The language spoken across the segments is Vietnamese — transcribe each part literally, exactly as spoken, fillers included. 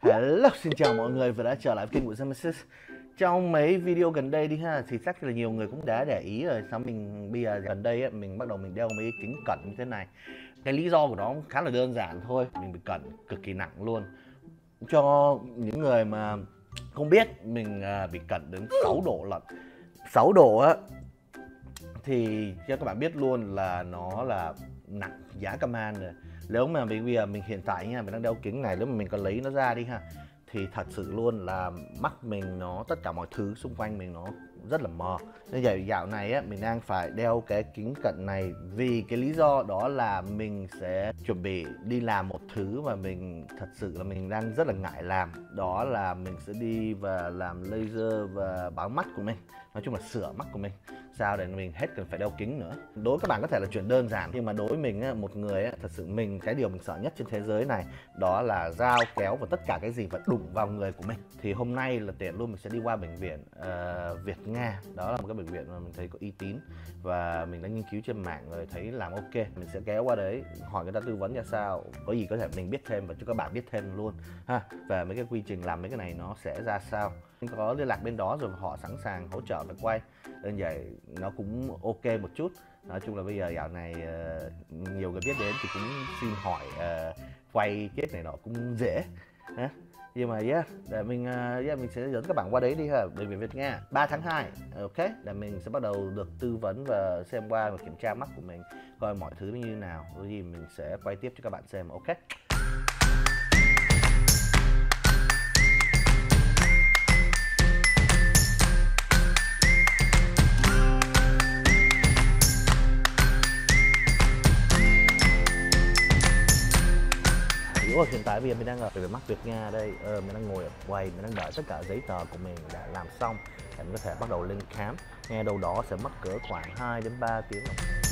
Hello, xin chào mọi người và đã trở lại với kênh của Genesis. Trong mấy video gần đây đi ha, thì chắc là nhiều người cũng đã để ý rồi. Sao mình bây giờ gần đây ấy, mình bắt đầu mình đeo mấy cái kính cận như thế này. Cái lý do của nó khá là đơn giản thôi. Mình bị cận cực kỳ nặng luôn. Cho những người mà không biết, mình bị cận đến sáu độ lận. Sáu độ á thì cho các bạn biết luôn là nó là nặng giá cam man rồi. Nếu mà mình bây giờ mình hiện tại nha, mình đang đeo kính này, nếu mà mình còn lấy nó ra đi ha, thì thật sự luôn là mắt mình nó, tất cả mọi thứ xung quanh mình nó rất là mờ. Nên vậy dạo này á, mình đang phải đeo cái kính cận này vì cái lý do đó là mình sẽ chuẩn bị đi làm một thứ mà mình thật sự là mình đang rất là ngại làm. Đó là mình sẽ đi và làm laser và báo mắt của mình. Nói chung là sửa mắt của mình sao để mình hết cần phải đeo kính nữa. Đối với các bạn có thể là chuyện đơn giản, nhưng mà đối với mình một người thật sự mình cái điều mình sợ nhất trên thế giới này đó là dao kéo và tất cả cái gì và đụng vào người của mình. Thì hôm nay là tiện luôn, mình sẽ đi qua bệnh viện uh, Việt Nga. Đó là một cái bệnh viện mà mình thấy có uy tín và mình đã nghiên cứu trên mạng rồi thấy làm ok. Mình sẽ kéo qua đấy hỏi người ta tư vấn ra sao, có gì có thể mình biết thêm và cho các bạn biết thêm luôn ha, về mấy cái quy trình làm mấy cái này nó sẽ ra sao. Mình có liên lạc bên đó rồi, họ sẵn sàng hỗ trợ và quay nên vậy nó cũng ok một chút. Nói chung là bây giờ dạo này uh, nhiều người biết đến thì cũng xin hỏi uh, quay chết này nọ cũng dễ ha. Nhưng mà yeah, để mình uh, yeah, mình sẽ dẫn các bạn qua đấy đi ha, bệnh viện Việt Nga ba tháng hai. Ok, để mình sẽ bắt đầu được tư vấn và xem qua và kiểm tra mắt của mình coi mọi thứ như thế nào, rồi gì mình sẽ quay tiếp cho các bạn xem. Ok. Ủa, hiện tại bây giờ mình đang ở bệnh viện mắt Việt Nga đây, ờ, mình đang ngồi ở quầy, mình đang đợi tất cả giấy tờ của mình đã làm xong để mình có thể bắt đầu lên khám. Nghe đâu đó sẽ mất cỡ khoảng hai đến ba tiếng.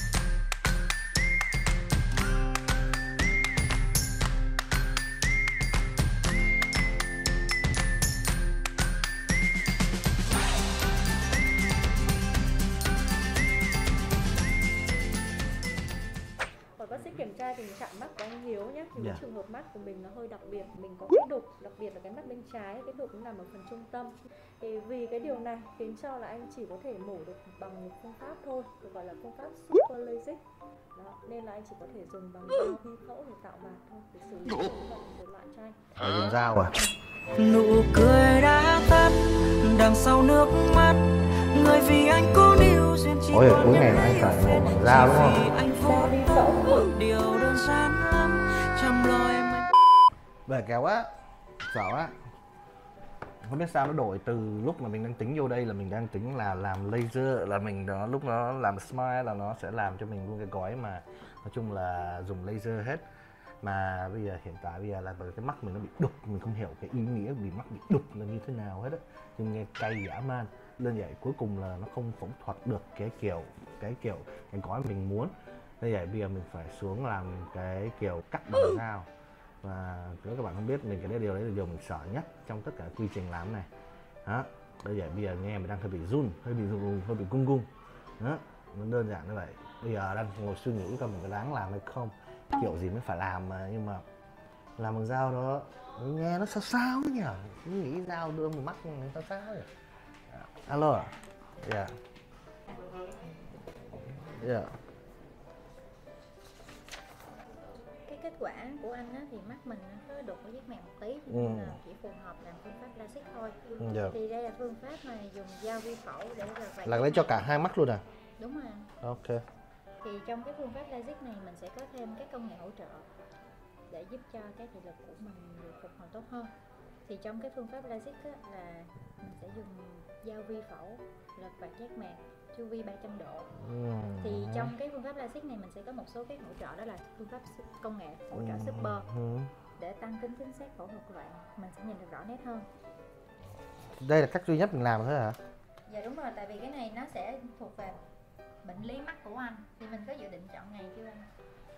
Bác sĩ kiểm tra tình trạng mắt của anh Hiếu nhé. Thì yeah. cái trường hợp mắt của mình nó hơi đặc biệt, mình có cái đục, đặc biệt là cái mắt bên trái, cái đục nó nằm ở phần trung tâm. Thì vì cái điều này khiến cho là anh chỉ có thể mổ được bằng một phương pháp thôi, được gọi là phương pháp super LASIK. Đó, nên là anh chỉ có thể dùng bằng dao vi phẫu để tạo mạc thôi, để xử lý những bệnh rối loạn tranh. Phải dùng dao à? Nụ cười đã tắt đằng sau nước mắt, người vì anh cố níu duyên chỉ. Ôi, cuối ngày là anh phải mổ bằng dao đúng không? Dao vi phẫu. Điều đơn giản lắm trăm lời mình. Về kéo á, sợ á. Không biết sao nó đổi từ lúc mà mình đang tính vô đây là mình đang tính là làm laser, là mình đó lúc nó làm smile là nó sẽ làm cho mình luôn cái gói mà nói chung là dùng laser hết. Mà bây giờ hiện tại bây giờ là bởi cái mắt mình nó bị đục, mình không hiểu cái ý nghĩa bị mắt bị đục là như thế nào hết á, nhưng nghe cay dã man. Nên vậy cuối cùng là nó không phẫu thuật được cái kiểu cái kiểu cái gói mình muốn. Nên vậy bây giờ mình phải xuống làm cái kiểu cắt bằng dao. Và nếu các bạn không biết, mình cái điều đấy là điều mình sợ nhất trong tất cả quy trình làm này. Đó, bây giờ bây giờ nghe mình đang hơi bị run, hơi bị run, hơi bị gung gung. Đó, nó đơn giản như vậy. Bây giờ đang ngồi suy nghĩ coi mình có đáng làm hay không, kiểu gì mới phải làm mà, nhưng mà làm bằng dao đó nghe nó sao sao ấy nhỉ, cứ nghĩ dao đưa vào mắt nó sao sao ấy. Alo ạ. Yeah. Yeah. Cái kết quả của anh á, thì mắt mình nó có đục ở giác mạc một tí, Ừ. nên là chỉ phù hợp làm phương pháp LASIK thôi. Yeah. Thì đây là phương pháp mà dùng dao vi phẫu để là vạch. Là lấy cho cả hai mắt luôn à? Đúng rồi. Ok. Thì trong cái phương pháp LASIK này mình sẽ có thêm các công nghệ hỗ trợ để giúp cho cái thị lực của mình được phục hồi tốt hơn. Thì trong cái phương pháp LASIK á, là mình sẽ dùng dao vi phẫu lật vạch giác mạc chu vi ba trăm độ. Ừ. Thì trong cái phương pháp LASIK này mình sẽ có một số cái hỗ trợ, đó là phương pháp công nghệ hỗ trợ super Ừ. để tăng tính chính xác phẫu thuật của bạn, mình sẽ nhìn được rõ nét hơn. Đây là cách duy nhất mình làm thôi hả? Dạ đúng rồi, tại vì cái này nó sẽ thuộc về bệnh lý mắt của anh. Thì mình có dự định chọn ngày chưa anh?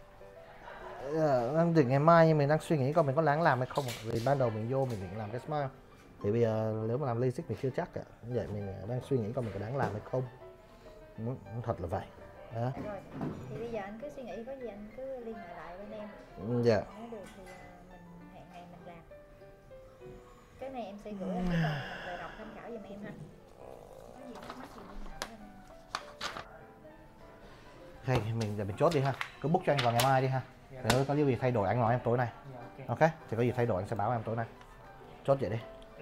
Ờ, đang định ngày mai, nhưng mình đang suy nghĩ coi mình có đáng làm hay không. Vì ban đầu mình vô mình định làm cái smile, thì bây giờ nếu mà làm LASIK mình chưa chắc ạ. Như vậy mình đang suy nghĩ coi mình có đáng làm hay không. Muốn thật là vậy. Đó. Rồi, thì bây giờ anh cứ suy nghĩ, có gì anh cứ liên hệ lại bên em. Dạ. Nếu được thì mình hẹn ngày mình làm. này em sẽ gửi anh cái phần về đọc tham khảo giùm em ha. Có gì thắc mắc gì liên hệ với anh. Ok, mình giờ mình chốt đi ha. Cứ book cho anh vào ngày mai đi ha. Nếu có gì thay đổi anh nói em tối nay. Ok, thì có gì thay đổi anh sẽ báo em tối nay. Chốt vậy đi.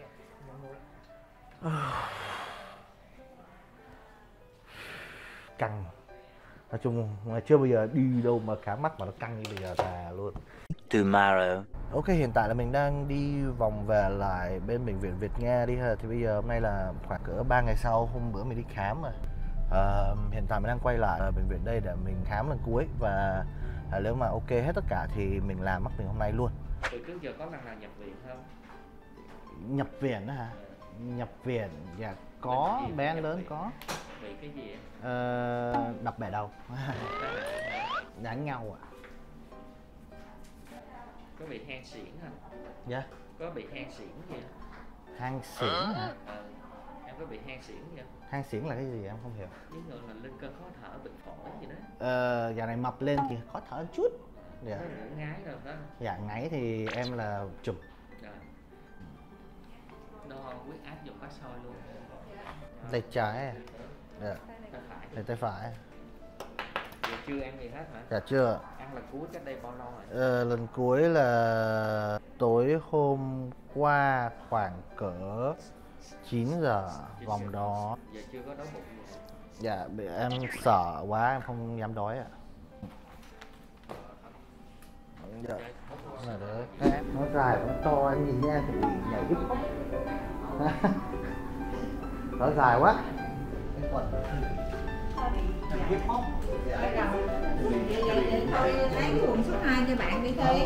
Căng. Nói chung là chưa bao giờ đi đâu mà khám mắt mà nó căng như bây giờ là luôn. Tomorrow. Ok, hiện tại là mình đang đi vòng về lại bên bệnh viện Việt Nga đi ha. Thì bây giờ hôm nay là khoảng cỡ ba ngày sau, hôm bữa mình đi khám mà. À, hiện tại mình đang quay lại ở bệnh viện đây để mình khám lần cuối. Và à, nếu mà ok hết tất cả thì mình làm mắt mình hôm nay luôn. Từ trước giờ có lần nào nhập viện không? Nhập viện đó hả? Nhập viện, dạ có, Bệnh gì bé nhập lớn viện? có. Bị cái gì á? Ờ, đập bẻ đầu. Đánh nhau ạ. Có bị hen suyễn không? Dạ. Có bị hen suyễn gì không? Hang xỉn hả? Ờ, em có bị hen suyễn gì không? Hang xỉn là cái gì em không hiểu. Với người là lên cơn khó thở, bệnh phổi gì đó. Ờ, dạo này mập lên thì khó thở một chút. Dạ. Có ngủ ngái rồi đó. Dạ, ngáy thì em là chùm. Rồi. Đo huyết áp dùng bát soi luôn. Tay trái à? Dạ. Tay phải. Tay, tay phải. Giờ chưa ăn gì hết hả? Dạ chưa. Ăn là cuối cách đây bao lâu rồi? Ờ, lần cuối là tối hôm qua khoảng cỡ chín giờ vòng đó. Giờ chưa có đói bụng gì. Dạ, bị em sợ quá em không dám đói ạ. Dạ. Là đấy. Nó dài nó to anh nhìn nha thì bị nhảy hip hop. Nó dài quá. Hip hop. Thôi lấy cuộn số hai cho bạn đi thi.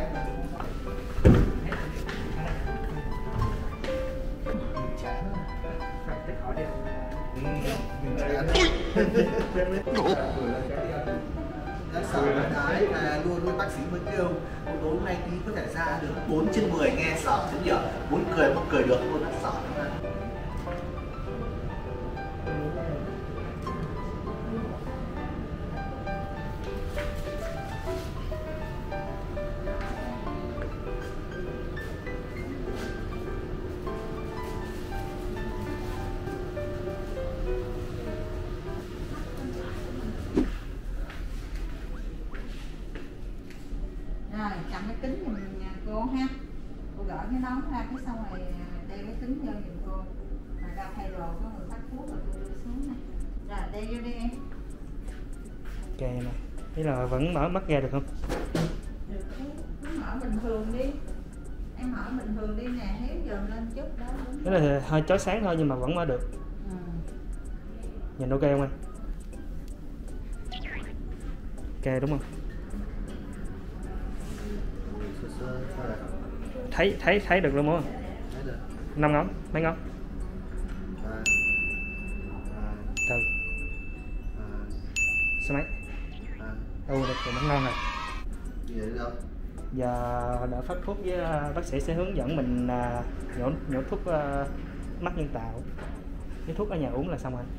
Đã sợ đấy là luôn luôn bác sĩ mới kêu tối hôm nay đi có thể ra được bốn trên mười, nghe sợ đến giờ muốn cười mà cười được luôn, đã sợ lắm. Rồi cầm cái kính giùm cô ha. Cô gỡ cái nón ra cái xong rồi đeo cái kính vô giùm cô. Mà ra thay đồ có người phát thuốc rồi cô đưa xuống này. Rồi đeo vô đi em. Ok em ơi. Thế là vẫn mở mắt ra được không? Được, cứ mở bình thường đi. Em mở bình thường đi nè, héo dần lên chút đó. Thế là hơi chói sáng thôi nhưng mà vẫn mở được. Ừ. Nhìn ok không anh? Ok đúng không? Thấy thấy thấy được luôn đúng không? Năm ngón, mấy ngón? Từ. Số mấy? Ừ được rồi, vẫn ngon rồi. Giờ đã phát thuốc với bác sĩ sẽ hướng dẫn mình nhổ nhổ thuốc mắt nhân tạo. Cái thuốc ở nhà uống là xong rồi.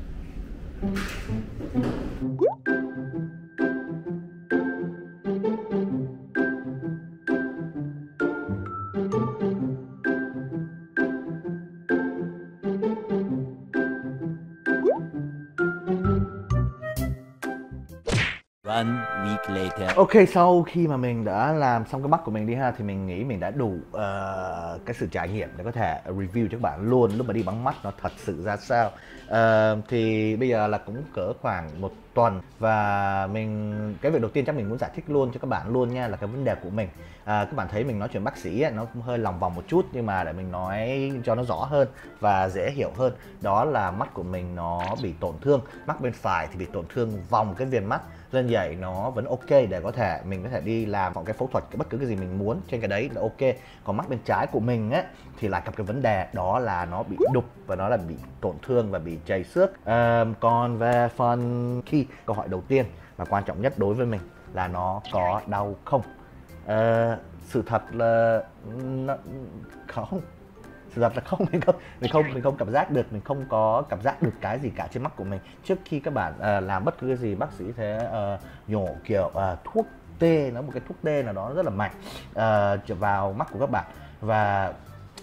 One week later. Ok, sau khi mà mình đã làm xong cái mắt của mình đi ha thì mình nghĩ mình đã đủ uh, cái sự trải nghiệm để có thể review cho các bạn luôn lúc mà đi bắn mắt nó thật sự ra sao. Uh, thì bây giờ là cũng cỡ khoảng một tuần và mình cái việc đầu tiên chắc mình muốn giải thích luôn cho các bạn luôn nha là cái vấn đề của mình. Uh, các bạn thấy mình nói chuyện bác sĩ ấy, nó cũng hơi lòng vòng một chút nhưng mà để mình nói cho nó rõ hơn và dễ hiểu hơn, đó là mắt của mình nó bị tổn thương. Mắt bên phải thì bị tổn thương vòng cái viền mắt, nên vậy nó vẫn ok để có thể mình có thể đi làm một cái phẫu thuật, cái bất cứ cái gì mình muốn trên cái đấy là ok. Còn mắt bên trái của mình á thì lại gặp cái vấn đề đó là nó bị đục và nó là bị tổn thương và bị chảy xước. À, còn về phần khi câu hỏi đầu tiên và quan trọng nhất đối với mình là nó có đau không? À, sự thật là nó không. Sự thật là không, mình không mình không mình không cảm giác được, mình không có cảm giác được cái gì cả trên mắt của mình. Trước khi các bạn uh, làm bất cứ cái gì, bác sĩ sẽ uh, nhổ kiểu uh, thuốc tê, nó một cái thuốc tê nào đó rất là mạnh uh, vào mắt của các bạn và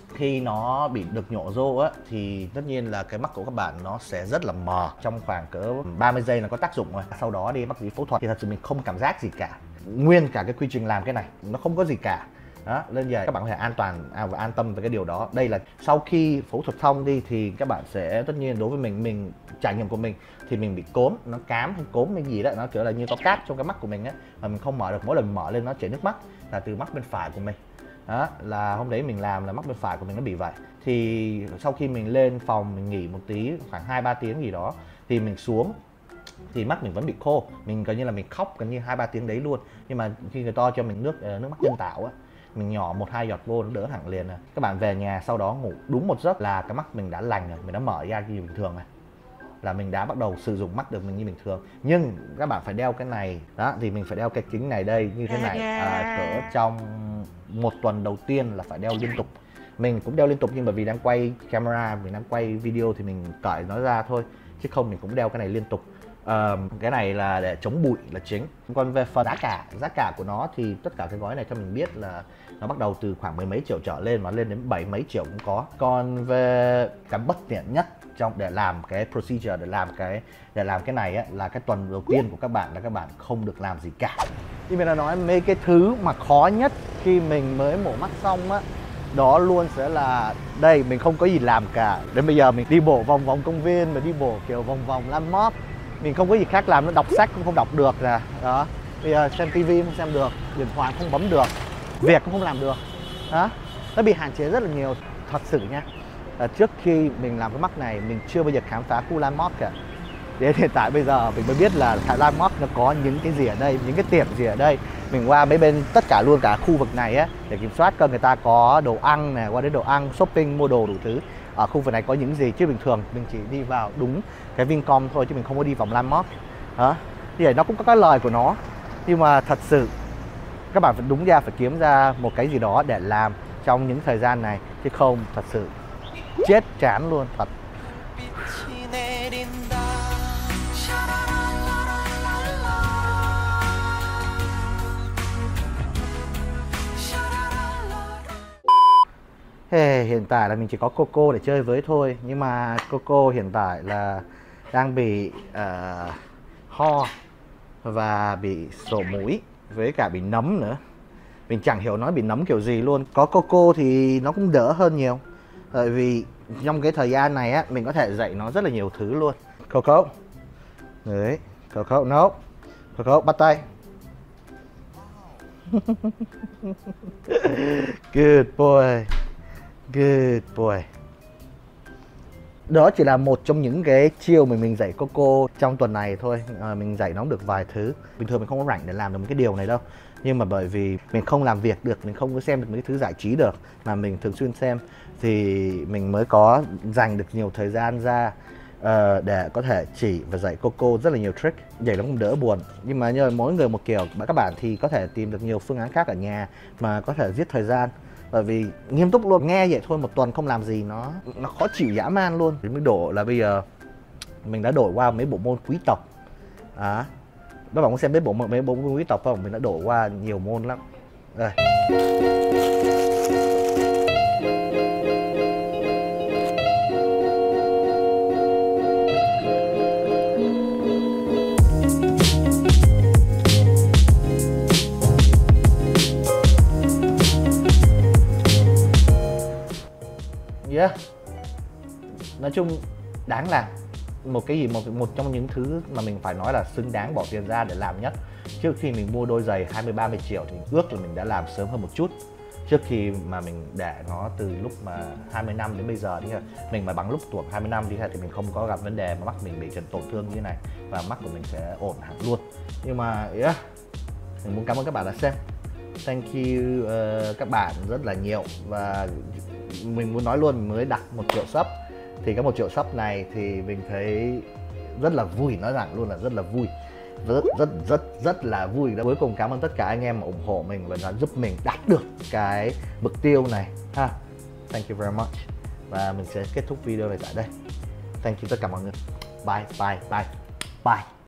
khi nó bị được nhổ rô á thì tất nhiên là cái mắt của các bạn nó sẽ rất là mờ, trong khoảng cỡ ba mươi giây là có tác dụng rồi. Sau đó đi bác sĩ phẫu thuật thì thật sự mình không cảm giác gì cả, nguyên cả cái quy trình làm cái này nó không có gì cả. Đó, nên giờ các bạn có thể an toàn à, và an tâm về cái điều đó. Đây là sau khi phẫu thuật xong đi thì các bạn sẽ, tất nhiên đối với mình mình trải nghiệm của mình thì mình bị cốm, nó cám hay cốm hay gì đó, nó kiểu là như có cát trong cái mắt của mình á, mà mình không mở được, mỗi lần mở lên nó chảy nước mắt, là từ mắt bên phải của mình. Đó, là hôm đấy mình làm là mắt bên phải của mình nó bị vậy. Thì sau khi mình lên phòng mình nghỉ một tí khoảng hai ba tiếng gì đó thì mình xuống thì mắt mình vẫn bị khô, mình coi như là mình khóc gần như hai ba tiếng đấy luôn. Nhưng mà khi người ta cho mình nước nước mắt nhân tạo á, mình nhỏ một hai giọt vô nó đỡ hẳn liền. Các bạn về nhà sau đó ngủ đúng một giấc là cái mắt mình đã lành rồi, mình đã mở ra như bình thường rồi, là mình đã bắt đầu sử dụng mắt được mình như bình thường. Nhưng các bạn phải đeo cái này đó, thì mình phải đeo cái kính này đây như thế này à, cỡ trong một tuần đầu tiên là phải đeo liên tục. Mình cũng đeo liên tục nhưng bởi vì đang quay camera, mình đang quay video thì mình cởi nó ra thôi, chứ không mình cũng đeo cái này liên tục. Uh, cái này là để chống bụi là chính. Còn về phần giá cả, giá cả của nó thì tất cả cái gói này cho mình biết là nó bắt đầu từ khoảng mười mấy triệu trở lên và lên đến bảy mấy triệu cũng có. Còn về cái bất tiện nhất trong để làm cái procedure, để làm cái để làm cái này á, là cái tuần đầu tiên của các bạn là các bạn không được làm gì cả. Thì mình đã nói mấy cái thứ mà khó nhất khi mình mới mổ mắt xong á, đó luôn sẽ là đây, mình không có gì làm cả. Đến bây giờ mình đi bộ vòng vòng công viên, mà đi bộ kiểu vòng vòng landmark, mình không có gì khác làm nữa, đọc sách cũng không đọc được nè, đó, bây giờ xem tivi không xem được, điện thoại không bấm được, việc cũng không làm được, đó, nó bị hạn chế rất là nhiều. Thật sự nha, à, trước khi mình làm cái mắt này mình chưa bao giờ khám phá khu landmark cả. Đến hiện tại bây giờ mình mới biết là landmark nó có những cái gì ở đây, những cái tiệm gì ở đây. Mình qua mấy bên tất cả luôn cả khu vực này á để kiểm soát coi người ta có đồ ăn nè, qua đến đồ ăn, shopping, mua đồ đủ thứ. Ở khu vực này có những gì, chứ bình thường mình chỉ đi vào đúng cái Vincom thôi, chứ mình không có đi vòng landmark. Đó, thì vậy nó cũng có cái lời của nó, nhưng mà thật sự các bạn phải đúng ra phải kiếm ra một cái gì đó để làm trong những thời gian này, chứ không thật sự chết chán luôn thật. Hey, hiện tại là mình chỉ có Coco để chơi với thôi, nhưng mà Coco hiện tại là đang bị uh, ho và bị sổ mũi với cả bị nấm nữa. Mình chẳng hiểu nó bị nấm kiểu gì luôn. Có Coco thì nó cũng đỡ hơn nhiều, tại vì trong cái thời gian này á mình có thể dạy nó rất là nhiều thứ luôn. Coco, đấy, Coco, no, Coco bắt tay. Good boy. Good boy. Đó chỉ là một trong những cái chiêu mà mình dạy Coco trong tuần này thôi. à, Mình dạy nó được vài thứ. Bình thường mình không có rảnh để làm được một cái điều này đâu, nhưng mà bởi vì mình không làm việc được, mình không có xem được mấy cái thứ giải trí được mà mình thường xuyên xem, thì mình mới có dành được nhiều thời gian ra uh, để có thể chỉ và dạy Coco rất là nhiều trick. Vậy nó cũng đỡ buồn. Nhưng mà nhờ mỗi người một kiểu, các bạn thì có thể tìm được nhiều phương án khác ở nhà mà có thể giết thời gian. Bởi vì nghiêm túc luôn, nghe vậy thôi một tuần không làm gì nó nó khó chịu dã man luôn. Đến mức độ là bây giờ mình đã đổi qua mấy bộ môn quý tộc. À, các bạn có xem mấy bộ mấy bộ môn quý tộc không? Mình đã đổi qua nhiều môn lắm. Đây. Yeah. Nói chung đáng làm. Một cái gì một một trong những thứ mà mình phải nói là xứng đáng bỏ tiền ra để làm nhất. Trước khi mình mua đôi giày hai mươi ba mươi triệu thì ước là mình đã làm sớm hơn một chút. Trước khi mà mình để nó từ lúc mà hai mươi năm đến bây giờ, thì mình mà bằng lúc tuổi hai mươi năm đi thì mình không có gặp vấn đề mà mắt mình bị trần tổn thương như thế này, và mắt của mình sẽ ổn hẳn luôn. Nhưng mà yeah, mình muốn cảm ơn các bạn đã xem. Thank you uh, các bạn rất là nhiều. Và mình muốn nói luôn, mình mới đặt một triệu sub. Thì cái một triệu sub này thì mình thấy rất là vui, nói rằng luôn là rất là vui, rất rất rất rất là vui. Cuối cùng cảm ơn tất cả anh em mà ủng hộ mình và giúp mình đạt được cái mục tiêu này ha. Thank you very much. Và mình sẽ kết thúc video này tại đây. Thank you tất cả mọi người. Bye bye bye bye.